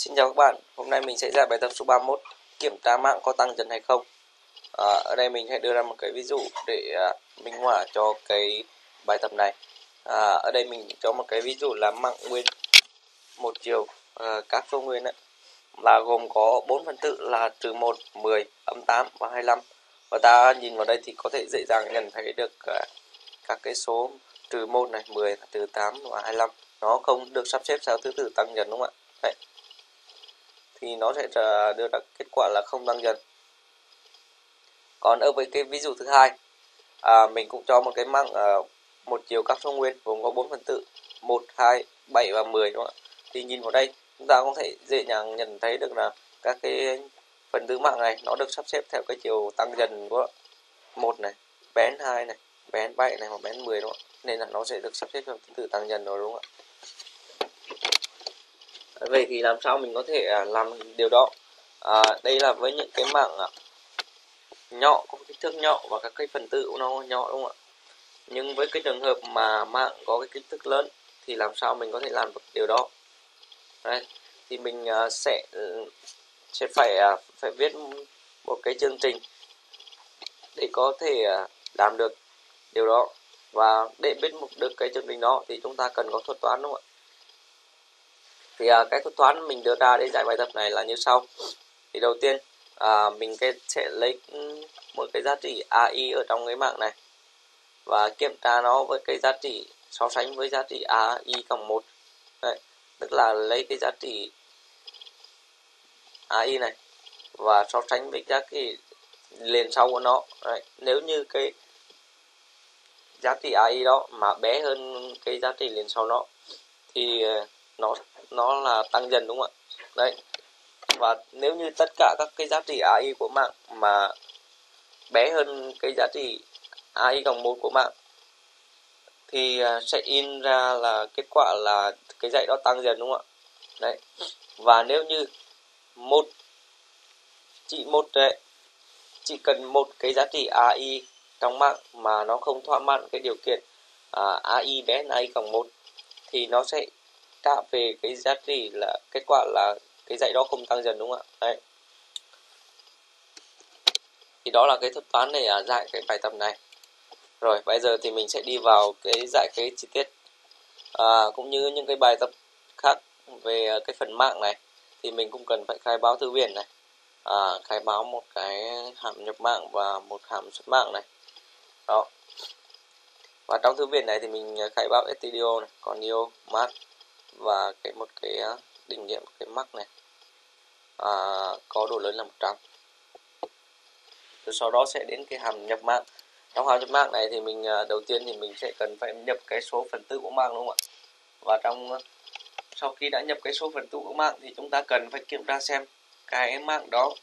Xin chào các bạn, hôm nay mình sẽ giải bài tập số 31, kiểm tra mạng có tăng dần hay không. Ở đây mình sẽ đưa ra một cái ví dụ để minh họa cho cái bài tập này. Ở đây mình cho một cái ví dụ là mạng nguyên một chiều các số nguyên ấy, là gồm có 4 phần tử là -1, 10, -8 và 25. Và ta nhìn vào đây thì có thể dễ dàng nhận thấy được các cái số -1 này, 10, -8 và 25 nó không được sắp xếp theo thứ tự tăng dần, đúng không ạ? Đấy. Thì nó sẽ đưa ra kết quả là không tăng dần. Còn ở với cái ví dụ thứ hai, mình cũng cho một cái mạng một chiều các số nguyên gồm có 4 phần tử 1, 2, 7 và 10, đúng không ạ? Thì nhìn vào đây chúng ta có thể dễ dàng nhận thấy được là các cái phần tử mạng này nó được sắp xếp theo cái chiều tăng dần của 1 này, bén 2 này, bén 7 này và bén 10, đúng không ạ? Nên là nó sẽ được sắp xếp theo thứ tự tăng dần rồi, đúng không ạ? Vậy thì làm sao mình có thể làm điều đó? Đây là với những cái mạng nhỏ, có kích thước nhỏ và các cái phần tử của nó nhỏ, đúng không ạ? Nhưng với cái trường hợp mà mạng có cái kích thước lớn thì làm sao mình có thể làm được điều đó? Đây, thì mình sẽ phải viết một cái chương trình để có thể làm được điều đó. Và để biết được cái chương trình đó thì chúng ta cần có thuật toán, đúng không ạ? Thì cái thuật toán mình đưa ra để giải bài tập này là như sau. Thì đầu tiên mình sẽ lấy một cái giá trị AI ở trong cái mạng này và kiểm tra nó với cái giá trị so sánh với giá trị AI cộng 1. Đấy, tức là lấy cái giá trị AI này và so sánh với giá trị liền sau của nó. Đấy, nếu như cái giá trị AI đó mà bé hơn cái giá trị liền sau nó thì nó là tăng dần, đúng không ạ? Đấy. Và nếu như tất cả các cái giá trị AI của mạng mà bé hơn cái giá trị AI cộng 1 của mạng thì sẽ in ra là kết quả là cái dãy đó tăng dần, đúng không ạ? Đấy. Và nếu như chỉ cần một cái giá trị AI trong mạng mà nó không thỏa mãn cái điều kiện AI bé hơn AI cộng 1 thì nó sẽ trả về cái giá trị là kết quả là cái dãy đó không tăng dần, đúng không ạ? Đấy. Thì đó là cái thuật toán để giải cái bài tập này. Rồi bây giờ thì mình sẽ đi vào cái giải cái chi tiết cũng như những cái bài tập khác về cái phần mạng này. Thì mình cũng cần phải khai báo thư viện này, khai báo một cái hàm nhập mạng và một hàm xuất mạng này. Đó. Và trong thư viện này thì mình khai báo stdio này, conio, math và một cái định nghĩa một cái max này có độ lớn là 100. Rồi sau đó sẽ đến cái hàm nhập mạng. Trong hàm nhập mạng này thì mình đầu tiên thì mình sẽ cần phải nhập cái số phần tử của mạng, đúng không ạ? Và sau khi đã nhập cái số phần tử của mạng thì chúng ta cần phải kiểm tra xem cái mạng đó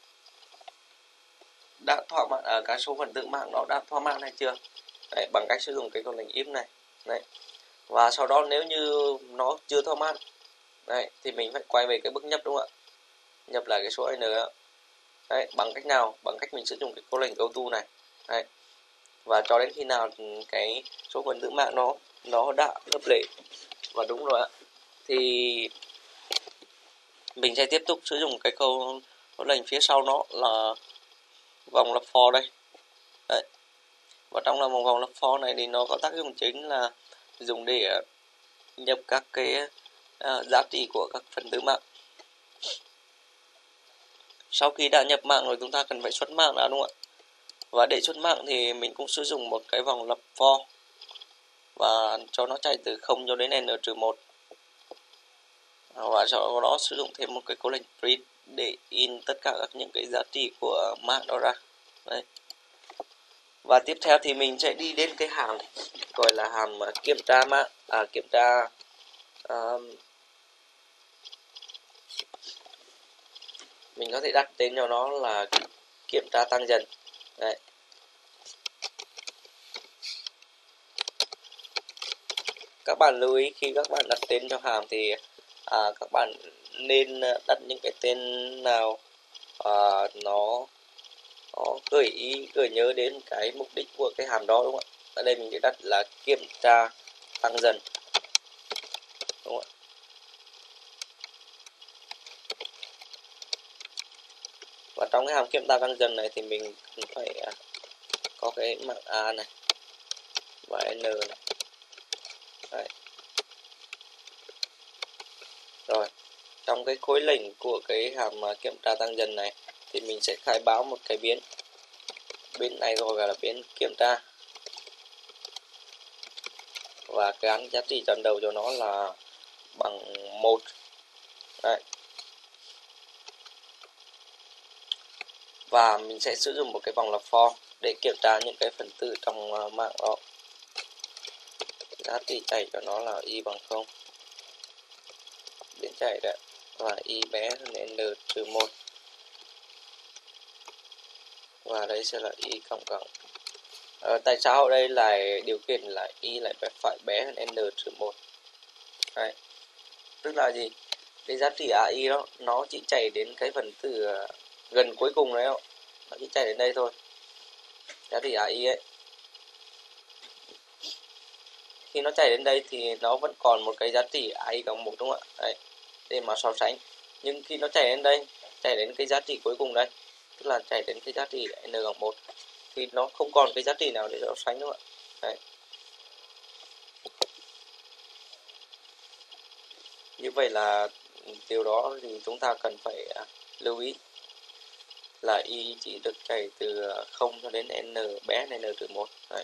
đã thỏa mãn cái số phần tử mạng đó đã thỏa mãn hay chưa. Đấy, bằng cách sử dụng cái câu lệnh if này. Đấy. Và sau đó nếu như nó chưa thỏa mãn, đấy, thì mình phải quay về cái bước nhập, đúng không ạ? Nhập lại cái số n đó. Đấy, bằng cách nào? Bằng cách mình sử dụng cái câu lệnh goto này. Đấy. Và cho đến khi nào cái số phần tử mạng nó đã hợp lệ và đúng rồi ạ, thì mình sẽ tiếp tục sử dụng cái câu lệnh phía sau nó là vòng lặp for đây. Đấy. Và trong vòng lặp for này thì nó có tác dụng chính là dùng để nhập các cái giá trị của các phần tử mạng. Sau khi đã nhập mạng rồi chúng ta cần phải xuất mạng ra, đúng không ạ? Và để xuất mạng thì mình cũng sử dụng một cái vòng lặp for và cho nó chạy từ 0 cho đến n-1. Và sau đó sử dụng thêm một cái câu lệnh print để in tất cả những cái giá trị của mạng đó ra. Đấy. Và tiếp theo thì mình sẽ đi đến cái hàm gọi là hàm kiểm tra mạng, mình có thể đặt tên cho nó là kiểm tra tăng dần. Đấy. Các bạn lưu ý khi các bạn đặt tên cho hàm thì các bạn nên đặt những cái tên nào nó gợi nhớ đến cái mục đích của cái hàm đó, đúng không ạ? Ở đây mình sẽ đặt là kiểm tra tăng dần, đúng không ạ? Và trong cái hàm kiểm tra tăng dần này thì mình cần phải có cái mạng A này và N này. Đấy. Rồi, trong cái khối lệnh của cái hàm kiểm tra tăng dần này thì mình sẽ khai báo một cái biến này gọi là biến kiểm tra, và cái giá trị tròn đầu cho nó là bằng 1. Đấy. Và mình sẽ sử dụng một cái vòng lặp for để kiểm tra những cái phần tử trong mạng đó. Giá trị chạy cho nó là y bằng 0. Biến chạy đấy. Và y bé hơn n trừ 1. Và đây sẽ là y cộng cộng. Tại sao ở đây lại điều khiển là y lại phải bé hơn n trừ 1? Đấy. Tức là gì? Cái giá trị AI đó nó chỉ chạy đến cái phần tử gần cuối cùng đấy không? Nó chỉ chạy đến đây thôi. Giá trị AI ấy. Khi nó chạy đến đây thì nó vẫn còn một cái giá trị AI cộng 1 đúng không ạ? Đấy. Để mà so sánh. Nhưng khi nó chạy đến đây, chạy đến cái giá trị cuối cùng đây, tức là chạy đến cái giá trị n cộng 1 thì nó không còn cái giá trị nào để so sánh đúng không ạ? Đấy. Như vậy là điều đó thì chúng ta cần phải lưu ý là y chỉ được chạy từ 0 cho đến n bé hơn n trừ 1. Đấy.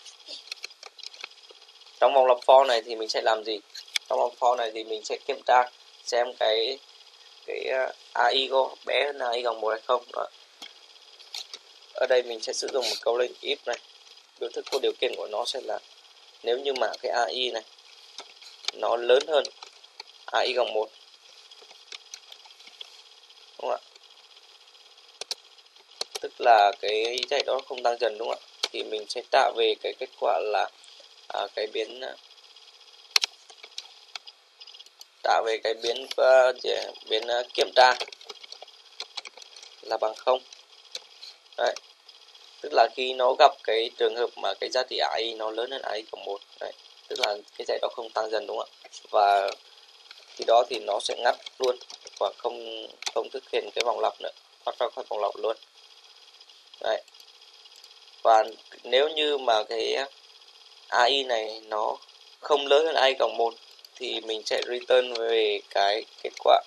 Trong vòng lặp for này thì mình sẽ làm gì? Trong vòng for này thì mình sẽ kiểm tra xem cái AI có bé hơn AI cộng 1 hay không. Đó. Ở đây mình sẽ sử dụng một câu lệnh if này. Biểu thức của điều kiện của nó sẽ là nếu như mà cái AI này nó lớn hơn AI cộng 1. Đúng không ạ? Tức là cái chạy đó không tăng dần đúng không ạ? Thì mình sẽ trả về cái kết quả là cái biến trả về cái biến kiểm tra là bằng 0. Đấy. Tức là khi nó gặp cái trường hợp mà cái giá trị AI nó lớn hơn AI cộng 1. Đấy. Tức là cái chạy đó không tăng dần đúng không ạ? Và khi đó thì nó sẽ ngắt luôn và không thực hiện cái vòng lặp nữa, thoát ra khỏi vòng lặp luôn. Đấy. Và nếu như mà cái AI này nó không lớn hơn AI cộng 1 thì mình sẽ return về cái kết quả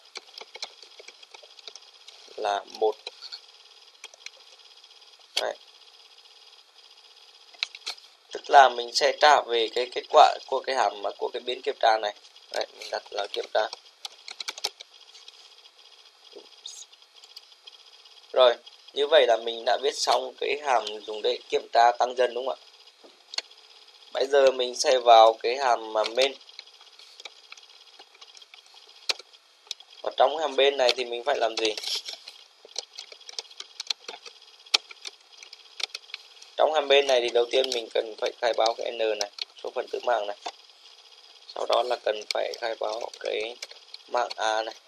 là 1. Đấy. Tức là mình sẽ trả về cái kết quả của cái hàm của cái biến kiểm tra này. Đấy, mình đặt là kiểm tra. Rồi, như vậy là mình đã viết xong cái hàm dùng để kiểm tra tăng dần đúng không ạ? Bây giờ mình sẽ vào cái hàm main. Và trong hàm bên này thì mình phải làm gì? Trong hàm bên này thì đầu tiên mình cần phải khai báo cái n này, số phần tử mạng này. Sau đó là cần phải khai báo cái mạng A này.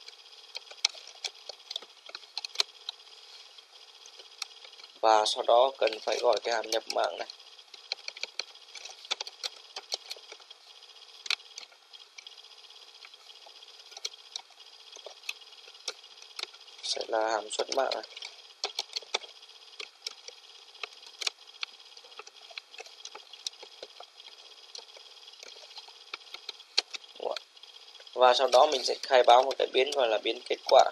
Và sau đó cần phải gọi cái hàm nhập mạng này. Sẽ là hàm xuất mạng này. Và sau đó mình sẽ khai báo một cái biến gọi là biến kết quả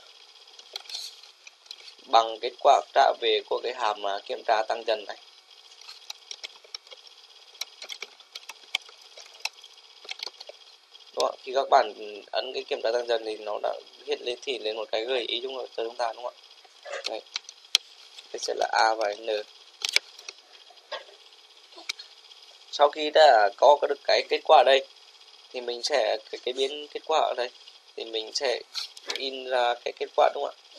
bằng kết quả trả về của cái hàm kiểm tra tăng dần này. Đúng không? Khi các bạn ấn cái kiểm tra tăng dần thì nó đã hiện lên một cái gợi ý cho chúng ta đúng không ạ? Đây. Đây sẽ là A và N. Sau khi đã có được cái kết quả ở đây thì mình sẽ cái biến kết quả ở đây thì mình sẽ in ra cái kết quả đúng không ạ?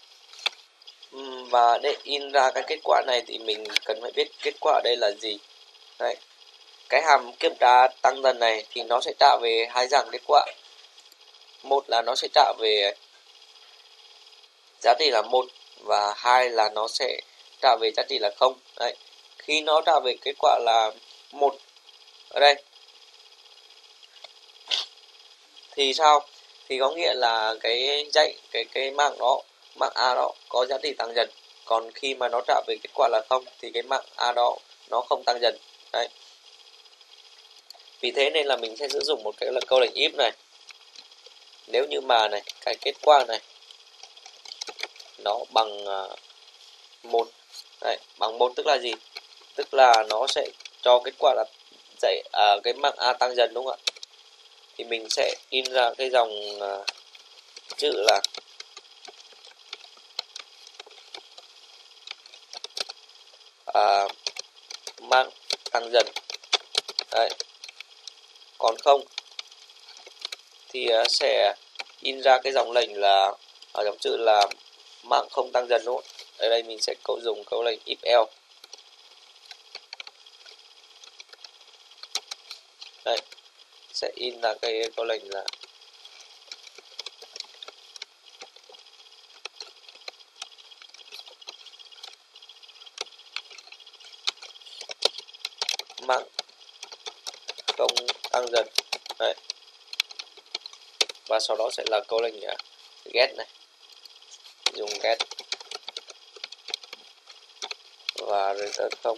Và để in ra cái kết quả này thì mình cần phải biết kết quả ở đây là gì. Đây. Cái hàm kiểm tra tăng dần này thì nó sẽ trả về hai dạng kết quả. Một là nó sẽ trả về giá trị là 1 và hai là nó sẽ trả về giá trị là 0. Đấy. Khi nó trả về kết quả là 1 ở đây thì sao? Thì có nghĩa là cái mạng đó mạng A đó có giá trị tăng dần, còn khi mà nó trả về kết quả là không thì cái mạng A đó nó không tăng dần. Đấy. Vì thế nên là mình sẽ sử dụng một cái là câu lệnh if này. Nếu như mà này cái kết quả này nó bằng 1. Đấy, bằng 1 tức là gì? Tức là nó sẽ cho kết quả là cái mạng A tăng dần, đúng không ạ? Thì mình sẽ in ra cái dòng chữ là mạng tăng dần. Đấy. Còn không thì sẽ in ra cái dòng lệnh là dòng chữ là mạng không tăng dần, đúng không? Ở đây mình sẽ dùng câu lệnh if else. Đây, sẽ in ra cái câu lệnh là mạng không tăng dần. Đấy. Và sau đó sẽ là câu lệnh get này, dùng get và return không.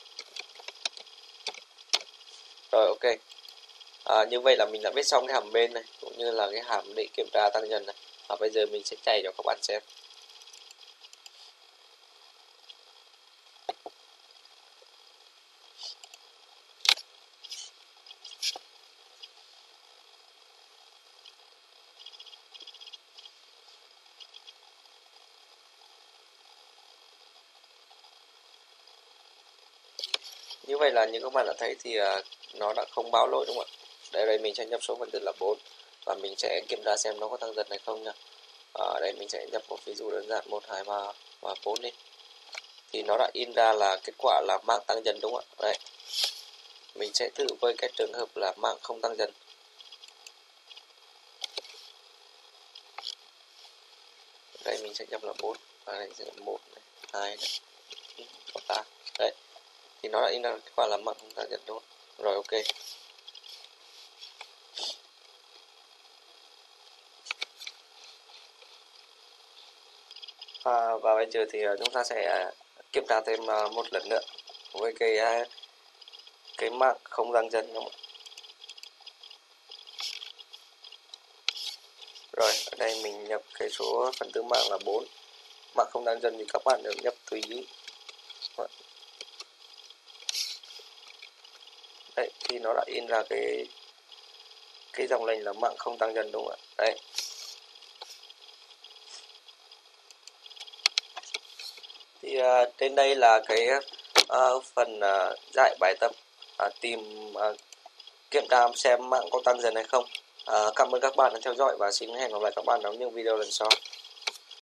Rồi, ok. Như vậy là mình đã viết xong cái hàm bên này cũng như là cái hàm để kiểm tra tăng dần này. Và bây giờ mình sẽ chạy cho các bạn xem. Như vậy là như các bạn đã thấy thì nó đã không báo lỗi, đúng không ạ? Đây mình sẽ nhập số phần tử là 4 và mình sẽ kiểm tra xem nó có tăng dần hay không nha. Đây mình sẽ nhập một ví dụ đơn giản 1, 2, 3 và 4 đi. Thì nó đã in ra là kết quả là mạng tăng dần, đúng không ạ? Đây. Mình sẽ thử với cái trường hợp là mạng không tăng dần. Đây mình sẽ nhập là 4 và đây sẽ là 1 này, 2 này, 3. Đấy. Thì nó đã in ra kết quả là mạng không tăng dần, đúng không? Rồi, ok. Và bây giờ thì chúng ta sẽ kiểm tra thêm một lần nữa với cái mạng không tăng dần, đúng không? Rồi, ở đây mình nhập cái số phần tử mạng là 4. Mạng không tăng dần thì các bạn được nhập tùy ý. Đấy, thì nó đã in ra cái dòng lệnh là mạng không tăng dần, đúng không ạ? Đấy. Thì trên đây là cái phần giải bài tập tìm kiểm tra xem mạng có tăng dần hay không. Cảm ơn các bạn đã theo dõi và xin hẹn gặp lại các bạn trong những video lần sau.